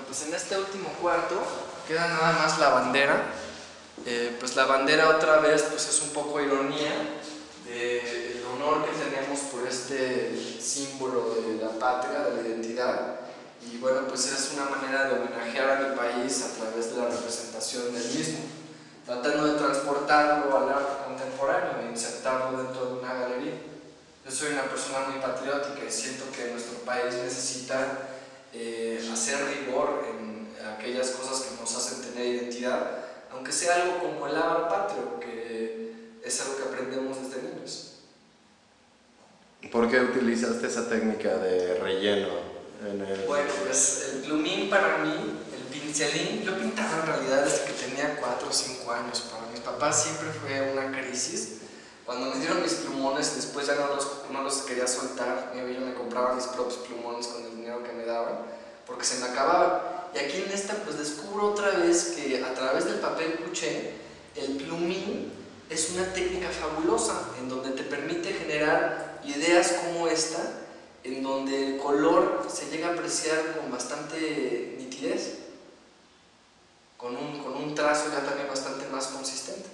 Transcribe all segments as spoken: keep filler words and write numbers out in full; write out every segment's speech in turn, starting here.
pues en este último cuarto queda nada más la bandera. Eh, pues la bandera otra vez pues es un poco ironía del honor que tenemos por este símbolo de la patria, de la identidad, y bueno, pues es una manera de homenajear a mi país a través de la representación del mismo, tratando de transportarlo al arte contemporáneo e insertarlo dentro de una galería. Yo soy una persona muy patriótica y siento que nuestro país necesita eh, hacer rigor en aquellas cosas que nos hacen tener identidad, aunque sea algo como el ábaro patrio, que es algo que aprendemos desde niños. ¿Por qué utilizaste esa técnica de relleno? En el... Bueno, pues el plumín para mí, el pincelín, yo pintaba en realidad desde que tenía cuatro o cinco años. Para mis papás siempre fue una crisis. Cuando me dieron mis plumones, después ya no los, no los quería soltar. Yo me compraba mis propios plumones con el dinero que me daban, porque se me acababan. Y aquí en esta pues descubro otra vez que a través del papel cuché, el plumín es una técnica fabulosa en donde te permite generar ideas como esta, en donde el color se llega a apreciar con bastante nitidez, con un, con un trazo ya también bastante más consistente.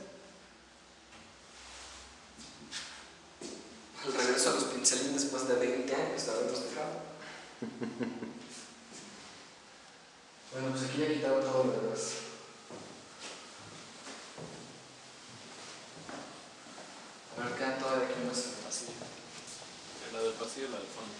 El regreso a los pincelines después de veinte años de haberlos dejado. Bueno, pues aquí ya quitaron todo lo demás. A ver, quedan todavía aquí unos en el pasillo. La del pasillo y la del fondo.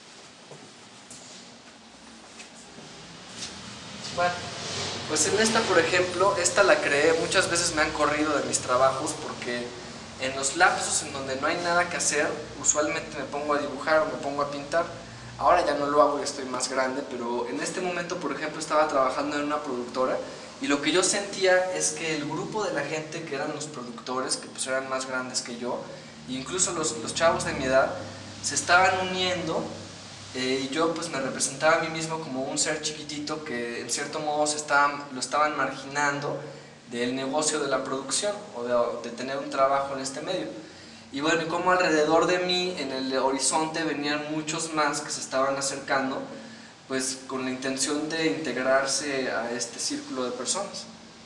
Bueno, pues en esta, por ejemplo, esta la creé, muchas veces me han corrido de mis trabajos porque en los lapsos en donde no hay nada que hacer, usualmente me pongo a dibujar o me pongo a pintar. Ahora ya no lo hago y estoy más grande, pero en este momento, por ejemplo, estaba trabajando en una productora y lo que yo sentía es que el grupo de la gente que eran los productores, que pues eran más grandes que yo, e incluso los, los chavos de mi edad, se estaban uniendo eh, y yo pues me representaba a mí mismo como un ser chiquitito que en cierto modo se estaban, lo estaban marginando del negocio de la producción o de, de tener un trabajo en este medio. Y bueno, y como alrededor de mí, en el horizonte, venían muchos más que se estaban acercando, pues con la intención de integrarse a este círculo de personas.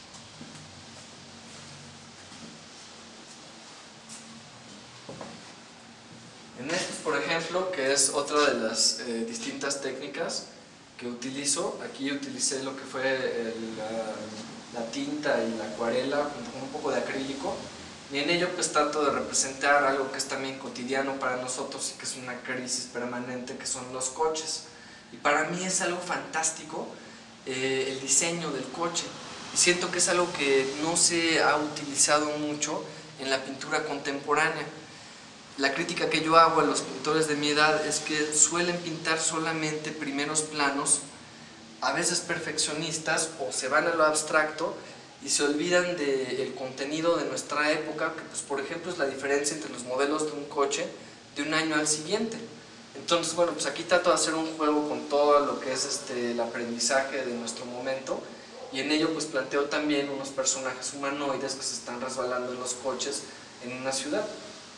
En estos, por ejemplo, que es otra de las eh, distintas técnicas que utilizo, aquí utilicé lo que fue el, la, la tinta y la acuarela junto con un poco de acrílico. Y en ello pues trato de representar algo que es también cotidiano para nosotros y que es una crisis permanente, que son los coches. Y para mí es algo fantástico eh, el diseño del coche. Y siento que es algo que no se ha utilizado mucho en la pintura contemporánea. La crítica que yo hago a los pintores de mi edad es que suelen pintar solamente primeros planos, a veces perfeccionistas, o se van a lo abstracto, y se olvidan del contenido de nuestra época, que pues por ejemplo es la diferencia entre los modelos de un coche de un año al siguiente. Entonces bueno, pues aquí trato de hacer un juego con todo lo que es este, el aprendizaje de nuestro momento, y en ello pues planteo también unos personajes humanoides que se están resbalando en los coches en una ciudad.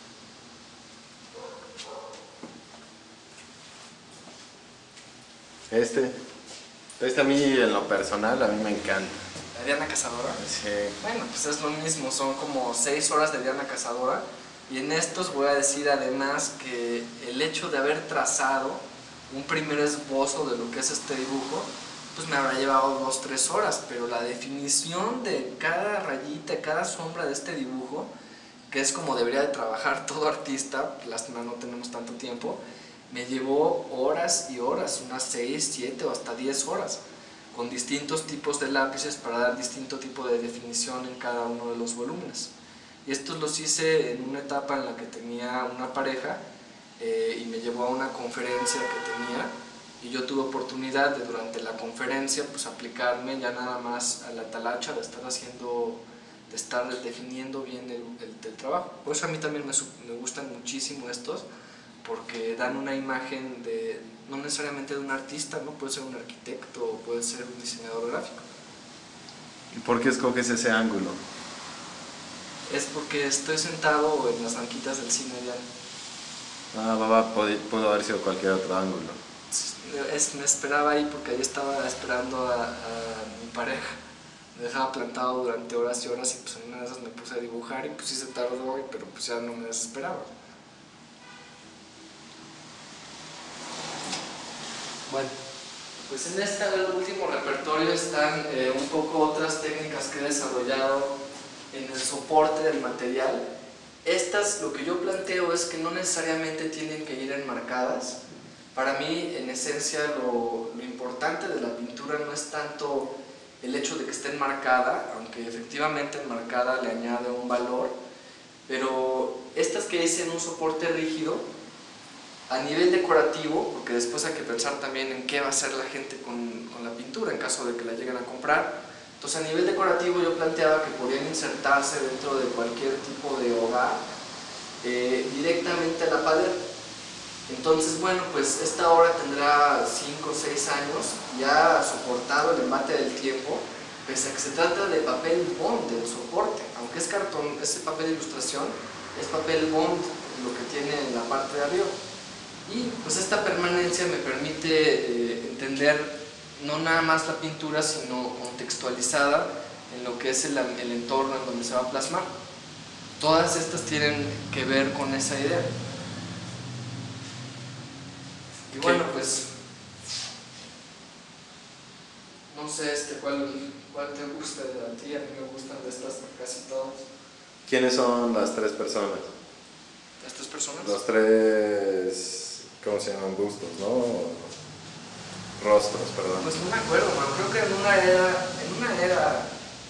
Este, este a mí en lo personal, a mí me encanta. ¿La Diana Cazadora? Sí. Bueno, pues es lo mismo, son como seis horas de Diana Cazadora, y en estos voy a decir además que el hecho de haber trazado un primer esbozo de lo que es este dibujo, pues me habrá llevado dos, tres horas, pero la definición de cada rayita, cada sombra de este dibujo, que es como debería de trabajar todo artista, lástima no tenemos tanto tiempo, me llevó horas y horas, unas seis, siete o hasta diez horas, con distintos tipos de lápices para dar distinto tipo de definición en cada uno de los volúmenes. Y estos los hice en una etapa en la que tenía una pareja eh, y me llevó a una conferencia que tenía, y yo tuve oportunidad de durante la conferencia pues aplicarme ya nada más a la talacha de estar haciendo, de estar definiendo bien el, el, el trabajo. Por eso a mí también me, me gustan muchísimo estos, porque dan una imagen de, no necesariamente de un artista, ¿no? Puede ser un arquitecto o puede ser un diseñador gráfico. ¿Y por qué escoges ese ángulo? Es porque estoy sentado en las banquitas del cine Diana. Ah, va, va, pudo, pudo haber sido cualquier otro ángulo. es, me esperaba ahí porque ahí estaba esperando a, a mi pareja. Me dejaba plantado durante horas y horas y pues en una de esas me puse a dibujar y pues sí se tardó, pero pues ya no me desesperaba. Bueno, pues en este último repertorio están eh, un poco otras técnicas que he desarrollado en el soporte del material. Estas, lo que yo planteo es que no necesariamente tienen que ir enmarcadas. Para mí, en esencia, lo, lo importante de la pintura no es tanto el hecho de que esté enmarcada, aunque efectivamente enmarcada le añade un valor, pero estas que hice en un soporte rígido, a nivel decorativo, porque después hay que pensar también en qué va a hacer la gente con, con la pintura en caso de que la lleguen a comprar. Entonces, a nivel decorativo yo planteaba que podían insertarse dentro de cualquier tipo de hogar eh, directamente a la pared. Entonces, bueno, pues esta obra tendrá cinco o seis años, ya ha soportado el embate del tiempo, pese a que se trata de papel bond del soporte, aunque es cartón, ese papel de ilustración es papel bond lo que tiene en la parte de arriba. Y pues esta permanencia me permite eh, entender no nada más la pintura, sino contextualizada en lo que es el, el entorno en donde se va a plasmar. Todas estas tienen que ver con esa idea. Y bueno, pues no sé este, ¿cuál, cuál te gusta de ti? A mí me gustan de estas casi todas. ¿Quiénes son las tres personas? ¿Las tres personas? Los tres, ¿cómo se llaman? Bustos, ¿no? Rostros, perdón. Pues no me acuerdo, man. Creo que en una era, en una era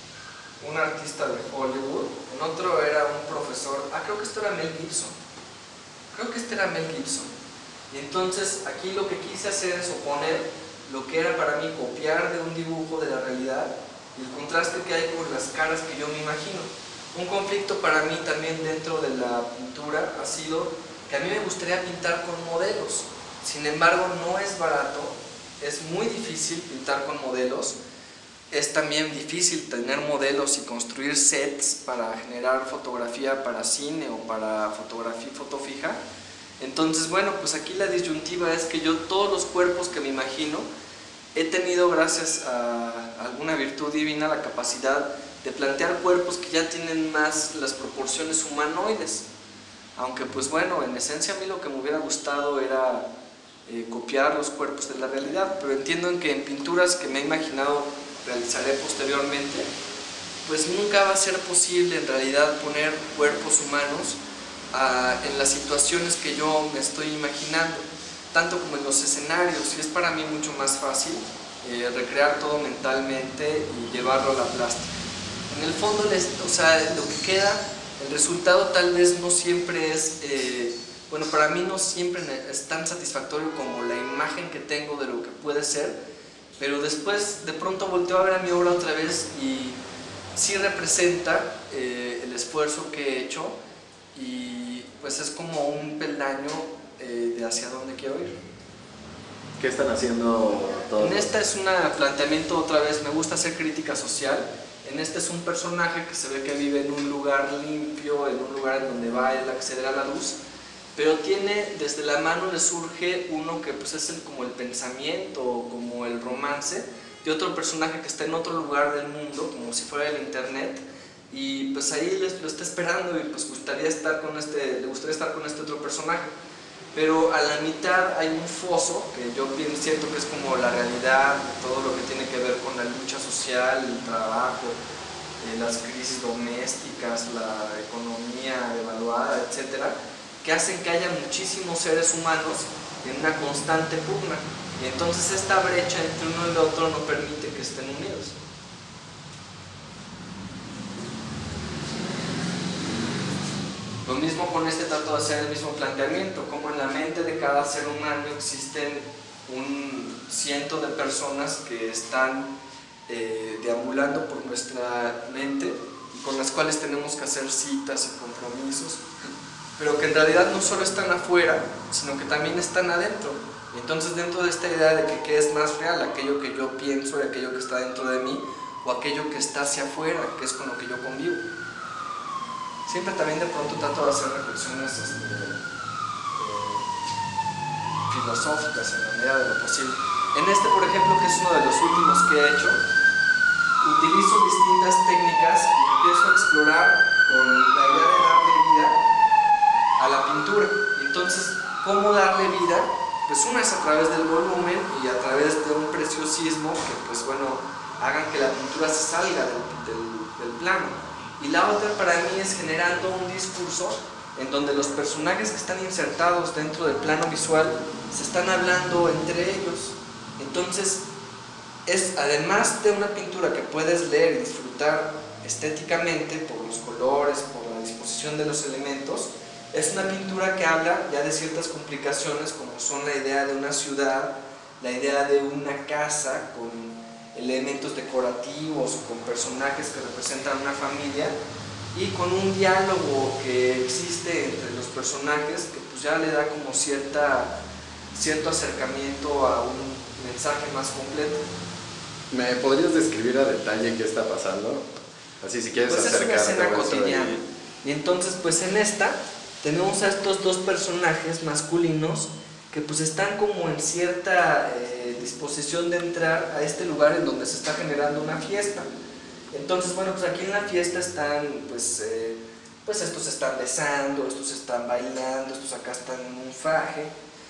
un artista de Hollywood, en otro era un profesor, ah, creo que esto era Mel Gibson. Creo que este era Mel Gibson. Y entonces aquí lo que quise hacer es oponer lo que era para mí copiar de un dibujo de la realidad y el contraste que hay con las caras que yo me imagino. Un conflicto para mí también dentro de la pintura ha sido que a mí me gustaría pintar con modelos, sin embargo no es barato, es muy difícil pintar con modelos, es también difícil tener modelos y construir sets para generar fotografía para cine o para fotografía, foto fija. Entonces, bueno, pues aquí la disyuntiva es que yo todos los cuerpos que me imagino he tenido, gracias a alguna virtud divina, la capacidad de plantear cuerpos que ya tienen más las proporciones humanoides. Aunque pues bueno, en esencia a mí lo que me hubiera gustado era eh, copiar los cuerpos de la realidad, pero entiendo en que en pinturas que me he imaginado realizaré posteriormente, pues nunca va a ser posible en realidad poner cuerpos humanos a, en las situaciones que yo me estoy imaginando, tanto como en los escenarios, y es para mí mucho más fácil eh, recrear todo mentalmente y llevarlo a la plástica. En el fondo, o sea, lo que queda, el resultado tal vez no siempre es, eh, bueno, para mí no siempre es tan satisfactorio como la imagen que tengo de lo que puede ser, pero después de pronto volteo a ver a mi obra otra vez y sí representa eh, el esfuerzo que he hecho y pues es como un peldaño eh, de hacia dónde quiero ir. ¿Qué están haciendo todos? En esta es un planteamiento, otra vez, me gusta hacer crítica social. En este es un personaje que se ve que vive en un lugar limpio, en un lugar en donde va a acceder a la luz, pero tiene, desde la mano le surge uno que pues es el, como el pensamiento, como el romance, de otro personaje que está en otro lugar del mundo, como si fuera el internet, y pues ahí les, lo está esperando y pues gustaría estar con este, le gustaría estar con este otro personaje. Pero a la mitad hay un foso, que yo bien siento que es como la realidad, todo lo que tiene que ver con la lucha social, el trabajo, eh, las crisis domésticas, la economía devaluada, etcétera, que hacen que haya muchísimos seres humanos en una constante pugna. Y entonces esta brecha entre uno y el otro no permite que estén unidos. Lo mismo con este, trato de hacer el mismo planteamiento, como en la mente de cada ser humano existen un ciento de personas que están eh, deambulando por nuestra mente y con las cuales tenemos que hacer citas y compromisos, pero que en realidad no solo están afuera, sino que también están adentro. Entonces, dentro de esta idea de que qué es más real, aquello que yo pienso y aquello que está dentro de mí, o aquello que está hacia afuera, que es con lo que yo convivo. Siempre también de pronto trato de hacer reflexiones este, eh, filosóficas en la medida de lo posible. En este, por ejemplo, que es uno de los últimos que he hecho, utilizo distintas técnicas y empiezo a explorar con la idea de darle vida a la pintura. Entonces, ¿cómo darle vida? Pues una es a través del volumen y a través de un preciosismo que, pues bueno, hagan que la pintura se salga del, del, del plano. Y la otra para mí es generando un discurso en donde los personajes que están insertados dentro del plano visual se están hablando entre ellos. Entonces, es además de una pintura que puedes leer y disfrutar estéticamente por los colores, por la disposición de los elementos, es una pintura que habla ya de ciertas complicaciones como son la idea de una ciudad, la idea de una casa con elementos decorativos o con personajes que representan una familia y con un diálogo que existe entre los personajes que pues ya le da como cierta, cierto acercamiento a un mensaje más completo. ¿Me podrías describir a detalle qué está pasando? Así si quieres pues acercarte. Es una escena cotidiana. Y entonces pues en esta tenemos a estos dos personajes masculinos que pues están como en cierta eh, disposición de entrar a este lugar en donde se está generando una fiesta. Entonces bueno, pues aquí en la fiesta están pues, eh, pues estos están besando, estos están bailando, estos acá están en un faje.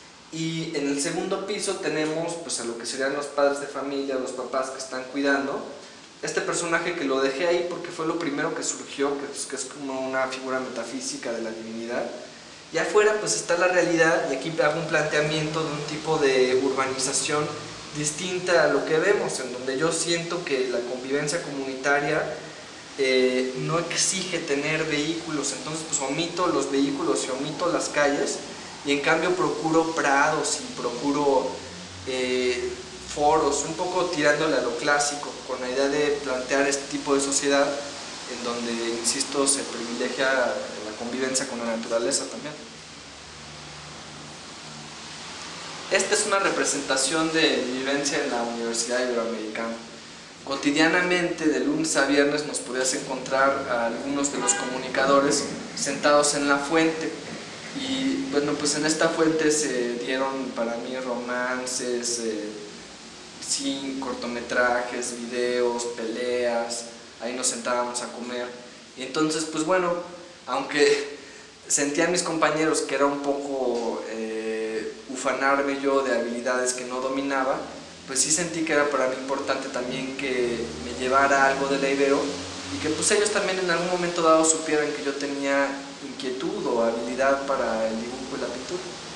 Y en el segundo piso tenemos pues a lo que serían los padres de familia, los papás que están cuidando. Este personaje que lo dejé ahí porque fue lo primero que surgió, que es, que es como una figura metafísica de la divinidad. Y afuera pues está la realidad y aquí hago un planteamiento de un tipo de urbanización distinta a lo que vemos, en donde yo siento que la convivencia comunitaria eh, no exige tener vehículos, entonces pues omito los vehículos y omito las calles y en cambio procuro prados y procuro eh, foros, un poco tirándole a lo clásico, con la idea de plantear este tipo de sociedad en donde, insisto, se privilegia la convivencia con la naturaleza también. Esta es una representación de mi vivencia en la Universidad Iberoamericana. Cotidianamente, de lunes a viernes, nos podías encontrar a algunos de los comunicadores sentados en la fuente. Y bueno, pues en esta fuente se dieron para mí romances, eh, sí, cortometrajes, videos, peleas, ahí nos sentábamos a comer. Y entonces, pues bueno, aunque sentían mis compañeros que era un poco eh, ufanarme yo de habilidades que no dominaba, pues sí sentí que era para mí importante también que me llevara algo de la Ibero y que pues ellos también en algún momento dado supieran que yo tenía inquietud o habilidad para el dibujo y la pintura.